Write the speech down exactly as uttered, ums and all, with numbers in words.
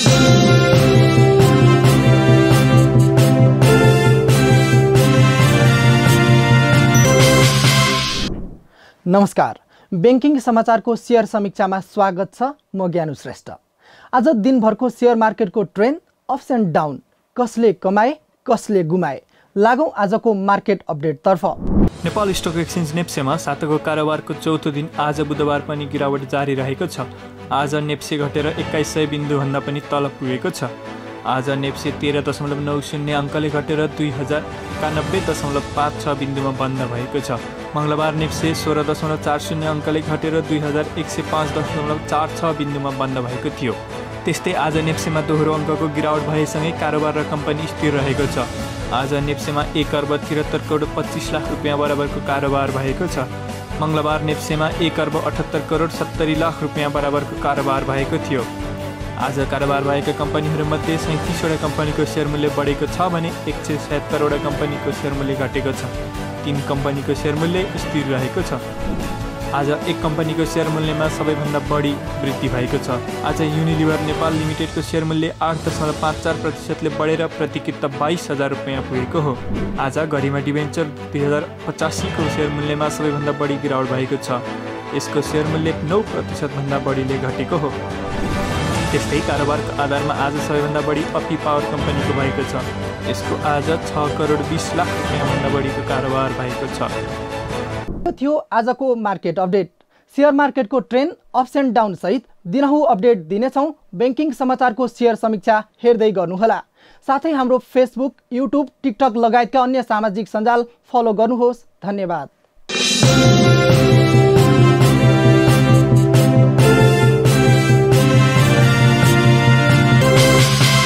नमस्कार, बैंकिङ समाचारको शेयर समीक्षामा स्वागत छ। म ज्ञानु श्रेष्ठ। आज दिनभरको शेयर मार्केटको ट्रेन्ड अप्स एन्ड डाउन, कसले कमाए कसले गुमाए, लागौं आजको मार्केट अपडेट तर्फ। नेपाल स्टक एक्सचेन्ज नेप्सेमा सातको कारोबारको चौथो दिन आज बुधबार पनि गिरावट जारी रहेको छ। आज नेप्से घटेर एक्काइस सय बिन्दुभन्दा पनि तल पुगेको छ। आज नेप्से तेह्र दशमलव नौ शून्य अङ्कले घटेर दुई हजार एकानब्बे दशमलव पाँच छ बिन्दुमा बन्द भएको छ। मङ्गलबार नेप्से सोह्र दशमलव चार शून्य अङ्कले घटेर दुई हजार एक सय पाँच दशमलव चार छ बिन्दुमा बन्द भएको थियो। त्यस्तै आज नेप्सेमा दोहोरो अङ्कको गिरावट भएसँगै कारोबार रकम पनि स्थिर रहेको छ। आज नेप्सेमा एक अर्ब त्रिहत्तर करोड पच्चिस लाख रुपियाँ बराबरको कारोबार भएको छ। मङ्गलबार नेप्सेमा एक अर्ब अठहत्तर करोड सत्तरी लाख रुपियाँ बराबरको कारोबार भएको थियो। आज कारोबार भएका कम्पनीहरूमध्ये सैँतिसवटा कम्पनीको सेयर मूल्य बढेको छ भने एक सय सत्तरवटा कम्पनीको सेयर मूल्य घटेको छ। तीन कम्पनीको सेयर मूल्य स्थिर रहेको छ। आज एक कम्पनीको सेयर मूल्यमा सबैभन्दा बढी वृद्धि भएको छ। आज युनिलिभर नेपाल लिमिटेडको सेयर मूल्य आठ दशमलव पाँच चार प्रतिशतले बढेर प्रतिकित बाइस हजार रुपियाँ पुगेको हो। आज गरिमा डिभेन्चर दुई हजार पचासीको सेयर मूल्यमा सबैभन्दा बढी गिरावट भएको छ। यसको सेयर मूल्य नौ प्रतिशतभन्दा बढीले घटेको हो। त्यस्तै कारोबारको आधारमा आज सबैभन्दा बढी अपी पावर कम्पनीको भएको छ। यसको आज छ करोड बीस लाख रुपियाँभन्दा बढीको कारोबार भएको छ। यो थियो आजको मार्केट अपडेट। शेयर मार्केटको ट्रेन्ड अप्स एन्ड डाउन सहित दिनहु अपडेट दिनेछौँ। बैंकिङ समाचारको शेयर समीक्षा हेर्दै गर्नुहोला। साथै हाम्रो फेसबुक, युट्युब, टिकटक लगायतका अन्य सामाजिक सञ्जाल फलो गर्नुहोस्। धन्यवाद।